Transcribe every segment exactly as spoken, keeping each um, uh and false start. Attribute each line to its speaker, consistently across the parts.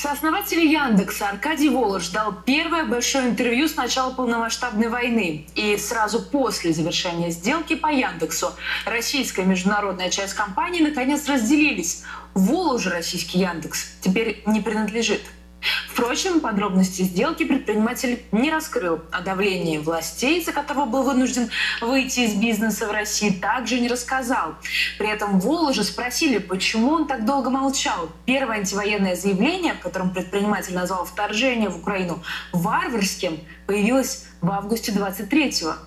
Speaker 1: Сооснователь Яндекса Аркадий Волож дал первое большое интервью с начала полномасштабной войны. И сразу после завершения сделки по Яндексу российская международная часть компании наконец разделились. Воложу российский Яндекс теперь не принадлежит. Впрочем, подробности сделки предприниматель не раскрыл. О давлении властей, из-за которого был вынужден выйти из бизнеса в России, также не рассказал. При этом Воложа спросили, почему он так долго молчал. Первое антивоенное заявление, в котором предприниматель назвал вторжение в Украину варварским, появилось в августе двадцать третьего.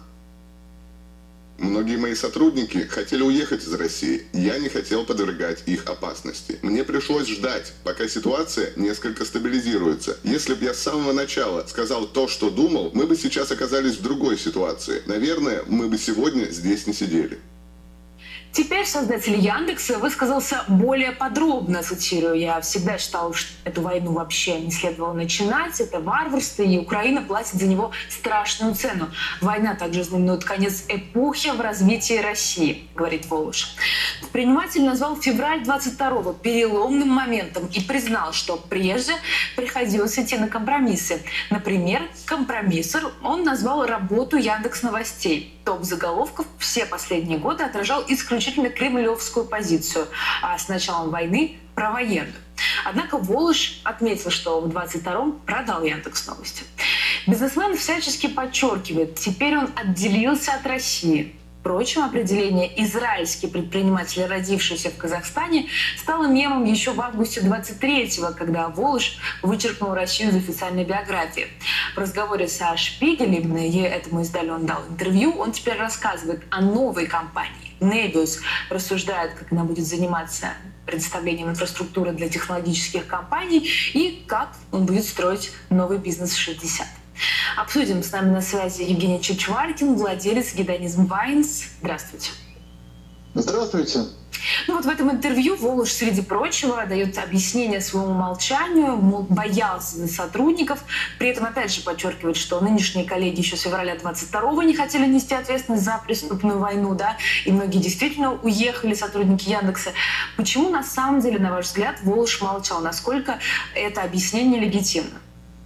Speaker 2: Многие мои сотрудники хотели уехать из России. Я не хотел подвергать их опасности. Мне пришлось ждать, пока ситуация несколько стабилизируется. Если бы я с самого начала сказал то, что думал, мы бы сейчас оказались в другой ситуации. Наверное, мы бы сегодня здесь не сидели.
Speaker 1: Теперь создатель Яндекса высказался более подробно, цитирую: «Я всегда считал, что эту войну вообще не следовало начинать. Это варварство, и Украина платит за него страшную цену. Война также знаменует конец эпохи в развитии России», — говорит Волож. Предприниматель назвал февраль двадцать второго переломным моментом и признал, что прежде приходилось идти на компромиссы. Например, компромиссом он назвал работу Яндекс.Новостей. Топ заголовков все последние годы отражал исключительно кремлевскую позицию, а с началом войны – провоенную. Однако Волож отметил, что в двадцать втором продал Яндекс.Новости. Бизнесмен всячески подчеркивает, теперь он отделился от России. Впрочем, определение «израильский предприниматель, родившийся в Казахстане» стало мемом еще в августе двадцать третьего, когда Волож вычеркнул Россию из официальной биографии. В разговоре со Шпигелем, этому изданию он дал интервью, он теперь рассказывает о новой компании Nebius, рассуждает, как она будет заниматься предоставлением инфраструктуры для технологических компаний и как он будет строить новый бизнес в шестьдесят. Обсудим. С нами на связи Евгений Чичваркин, владелец Гедонизм Вайнс. Здравствуйте.
Speaker 3: Здравствуйте.
Speaker 1: Ну вот в этом интервью Волож, среди прочего, дает объяснение своему молчанию, мол, боялся за сотрудников. При этом, опять же, подчеркивает, что нынешние коллеги еще с февраля двадцать второго не хотели нести ответственность за преступную войну, да, и многие действительно уехали, сотрудники Яндекса. Почему, на самом деле, на ваш взгляд, Волож молчал? Насколько это объяснение легитимно?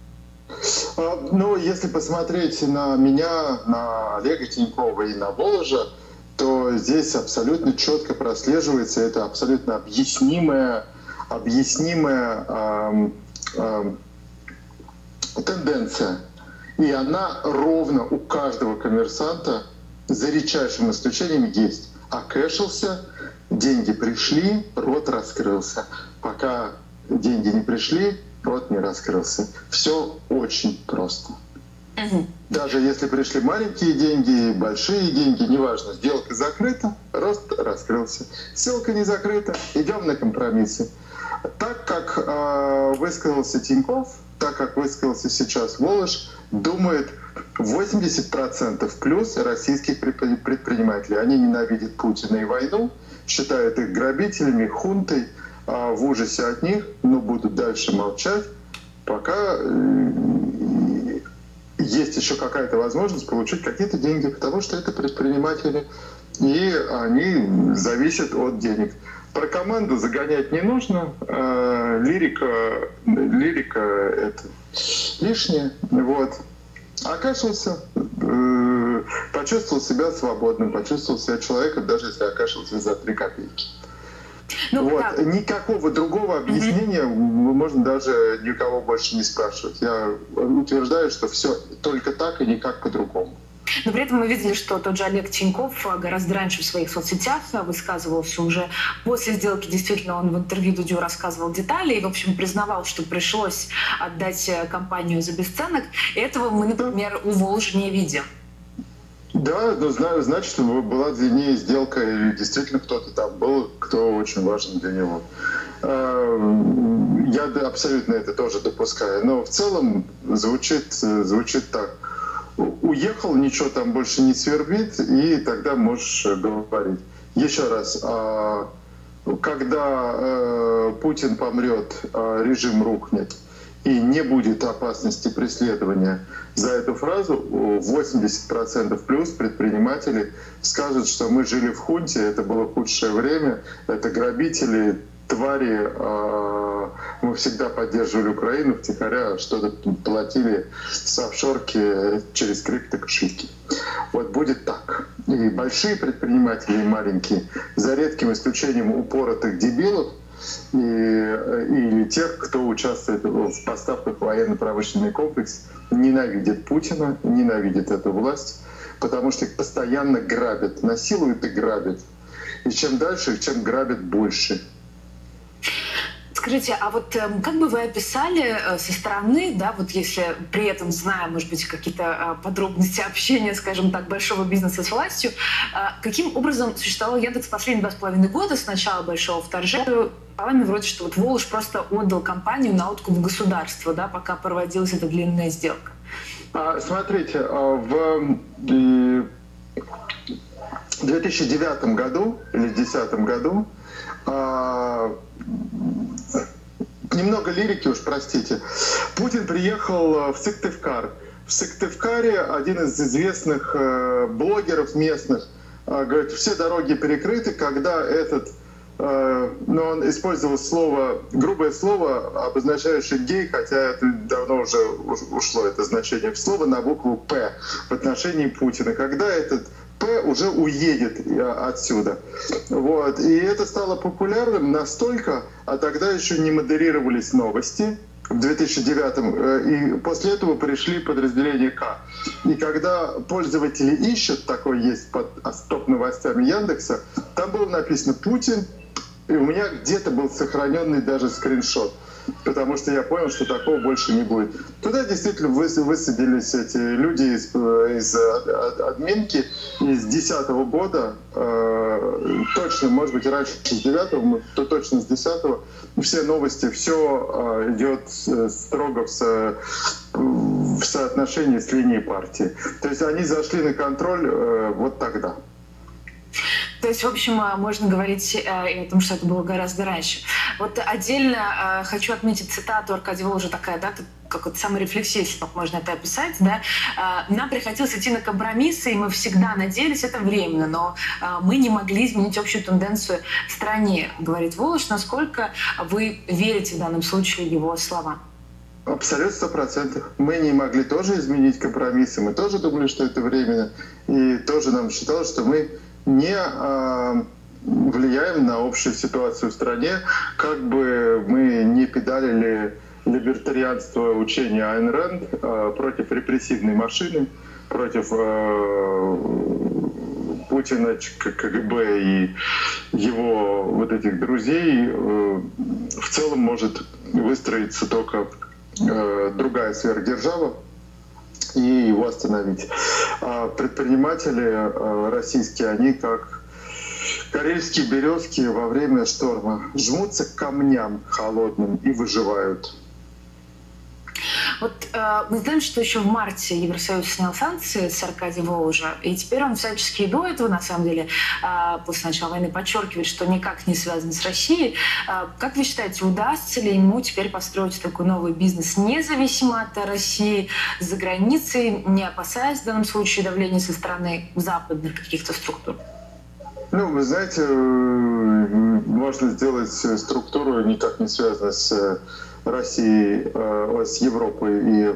Speaker 3: Ну, если посмотреть на меня, на Олега Тинькова и на Воложа, то здесь абсолютно четко прослеживается, это абсолютно объяснимая, объяснимая эм, эм, тенденция. И она ровно у каждого коммерсанта, за редчайшим исключением, есть. Окэшился, деньги пришли, рот раскрылся. Пока деньги не пришли, рот не раскрылся. Все очень просто. Угу. Даже если пришли маленькие деньги, большие деньги, неважно, сделка закрыта, рост раскрылся. Сделка не закрыта, идем на компромиссы. Так как э, высказался Тиньков, так как высказался сейчас Волож, думает восемьдесят процентов плюс российских предпринимателей. Они ненавидят Путина и войну, считают их грабителями, хунтой, э, в ужасе от них, но будут дальше молчать, пока э, есть еще какая-то возможность получить какие-то деньги, потому что это предприниматели, и они зависят от денег. Про команду загонять не нужно, э, лирика, лирика это лишнее. Вот. Окашился, э, почувствовал себя свободным, почувствовал себя человеком, даже если окашился за три копейки. Ну, вот. Да. Никакого другого объяснения mm-hmm. можно даже никого больше не спрашивать. Я утверждаю, что все только так и никак по-другому.
Speaker 1: Но при этом мы видели, что тот же Олег Тиньков гораздо раньше в своих соцсетях высказывался уже после сделки. Действительно, он в интервью Дудю рассказывал детали и, в общем, признавал, что пришлось отдать компанию за бесценок. Этого мы, например, у Воложа не видим.
Speaker 3: Да, но знаю, значит, была длиннее сделка, и действительно кто-то там был, кто очень важен для него. Я абсолютно это тоже допускаю. Но в целом звучит, звучит так. Уехал, ничего там больше не свербит, и тогда можешь говорить. Еще раз, когда Путин помрет, режим рухнет, и не будет опасности преследования за эту фразу, восемьдесят процентов плюс предприниматели скажут, что мы жили в хунте, это было худшее время, это грабители, твари, э, мы всегда поддерживали Украину, втихаря что-то платили с офшорки через криптокошельки. Вот будет так. И большие предприниматели, и маленькие, за редким исключением упоротых дебилов, и, или тех, кто участвует в поставках в военно-промышленный комплекс, ненавидят Путина, ненавидят эту власть, потому что их постоянно грабят, насилуют и грабят. И чем дальше, чем грабят больше.
Speaker 1: Скажите, а вот э, как бы вы описали э, со стороны, да, вот если при этом зная, может быть, какие-то э, подробности общения, скажем так, большого бизнеса с властью, э, каким образом существовал Яндекс последние два с половиной года с начала большого вторжения? Словами вроде, что вот Волож просто отдал компанию на откуп государства, да, пока проводилась эта длинная сделка.
Speaker 3: А, смотрите, в две тысячи девятом году или две тысячи десятом году немного лирики уж, простите. Путин приехал в Сыктывкар. В Сыктывкаре один из известных блогеров местных говорит, все дороги перекрыты, когда этот, но он использовал слово, грубое слово, обозначающее гей, хотя это давно уже ушло, это значение в слово, на букву «П» в отношении Путина. Когда этот П уже уедет отсюда. Вот. И это стало популярным настолько, а тогда еще не модерировались новости в две тысячи девятом, и после этого пришли подразделения К. И когда пользователи ищут, такой есть под топ-новостями Яндекса, там было написано «Путин», и у меня где-то был сохраненный даже скриншот. Потому что я понял, что такого больше не будет. Туда действительно высадились эти люди из, из админки из десятого года, э, точно, может быть, раньше с девятого, то точно с десятого. Все новости, все э, идет строго в, со, в соотношении с линией партии. То есть они зашли на контроль э, вот тогда.
Speaker 1: То есть, в общем, можно говорить и о том, что это было гораздо раньше. Вот отдельно э, хочу отметить цитату Аркадия Воложа, такая, да, как вот саморефлексия, если так можно это описать, да. Э, нам приходилось идти на компромиссы, и мы всегда надеялись, это временно, но э, мы не могли изменить общую тенденцию в стране, говорит Волож. Насколько вы верите в данном случае его словам?
Speaker 3: Абсолютно сто процентов. Мы не могли тоже изменить компромиссы, мы тоже думали, что это временно, и тоже нам считалось, что мы не э, влияем на общую ситуацию в стране, как бы мы не педалили либертарианство учения Айн Рэнд э, против репрессивной машины, против э, Путина, КГБ и его вот этих друзей. Э, в целом может выстроиться только э, другая сверхдержава и его остановить. А предприниматели российские, они как карельские березки во время шторма жмутся к камням холодным и выживают.
Speaker 1: Вот э, мы знаем, что еще в марте Евросоюз снял санкции с Аркадия Воложа, и теперь он всячески и до этого, на самом деле, э, после начала войны подчеркивает, что никак не связан с Россией. Э, как вы считаете, удастся ли ему теперь построить такой новый бизнес независимо от России, за границей, не опасаясь в данном случае давления со стороны западных каких-то структур?
Speaker 3: Ну, вы знаете, можно сделать структуру, никак не связанную с Россией, с Европой и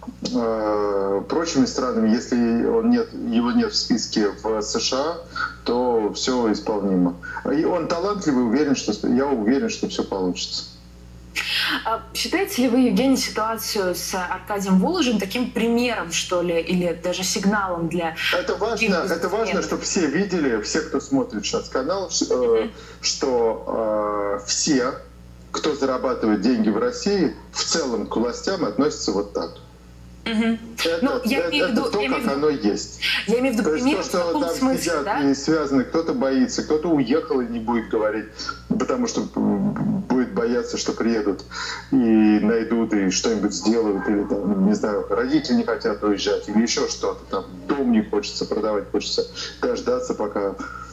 Speaker 3: э, прочими странами. Если он нет, его нет в списке в США, то все исполнимо. И он талантливый, уверен, что, я уверен, что все получится.
Speaker 1: Считаете ли вы, Евгений, ситуацию с Аркадием Воложем таким примером, что ли, или даже сигналом для...
Speaker 3: Это важно, это важно, чтобы все видели, все, кто смотрит сейчас канал, mm-hmm. что э, все, кто зарабатывает деньги в России, в целом к властям относятся вот так.
Speaker 1: Угу.
Speaker 3: Это,
Speaker 1: ну, я
Speaker 3: это,
Speaker 1: имею
Speaker 3: это
Speaker 1: виду,
Speaker 3: то,
Speaker 1: я
Speaker 3: как
Speaker 1: имею
Speaker 3: оно есть.
Speaker 1: Я имею в виду
Speaker 3: то
Speaker 1: пример
Speaker 3: есть то, что там
Speaker 1: смысле,
Speaker 3: сидят
Speaker 1: да?
Speaker 3: и связаны, кто-то боится, кто-то уехал и не будет говорить, потому что будет бояться, что приедут и найдут, и что-нибудь сделают, или там, не знаю, родители не хотят уезжать, или еще что-то, там дом не хочется продавать, хочется дождаться, пока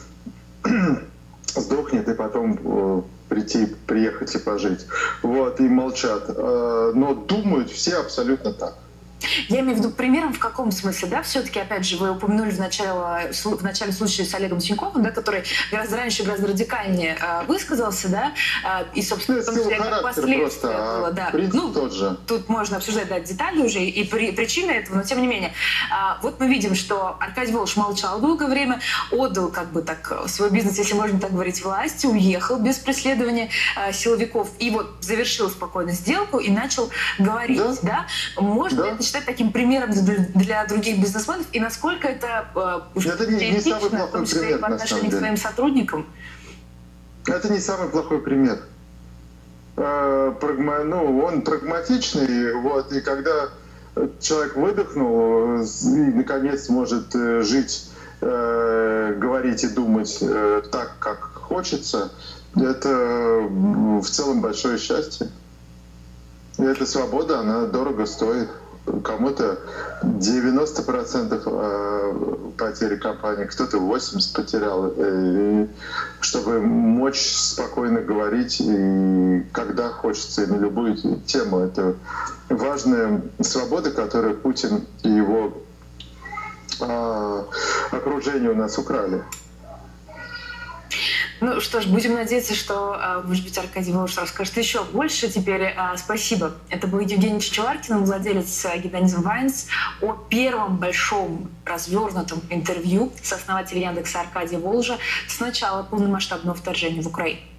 Speaker 3: сдохнет, и потом прийти, приехать и пожить. Вот, и молчат. Но думают все абсолютно так.
Speaker 1: Я имею в виду примером в каком смысле, да, все-таки, опять же, вы упомянули в начале, в начале случая с Олегом Тиньковым, да, который гораздо раньше, гораздо радикальнее э, высказался, да, э, и, собственно,
Speaker 3: ну,
Speaker 1: в том числе, как последствия
Speaker 3: просто,
Speaker 1: было,
Speaker 3: а
Speaker 1: да.
Speaker 3: принцип
Speaker 1: Ну,
Speaker 3: тот же.
Speaker 1: Тут можно обсуждать, да, детали уже и при, причины этого, но тем не менее. Э, вот мы видим, что Аркадий Волож молчал долгое время, отдал, как бы так, свой бизнес, если можно так говорить, власти, уехал без преследования э, силовиков и вот завершил спокойно сделку и начал говорить, да? да? Можно да. это считать таким примером для, для других бизнесменов, и насколько это э,
Speaker 3: это не, не самый плохой
Speaker 1: в том числе
Speaker 3: пример,
Speaker 1: по отношению к своим сотрудникам?
Speaker 3: Это не самый плохой пример. Э, прагма, ну, он прагматичный, вот, и когда человек выдохнул и, наконец, может жить, э, говорить и думать э, так, как хочется, это в целом большое счастье. И эта свобода, она дорого стоит. Кому-то девяносто процентов потери компании, кто-то восемьдесят процентов потерял. И чтобы мочь спокойно говорить, и когда хочется, и на любую тему. Это важная свобода, которую Путин и его окружение у нас украли.
Speaker 1: Ну что ж, будем надеяться, что, может быть, Аркадий Волож расскажет еще больше. Теперь спасибо. Это был Евгений Чичеваркин, владелец Гедонизм Вайнс, о первом большом развернутом интервью с основателем Яндекса Аркадия Воложа с начала полномасштабного вторжения в Украину.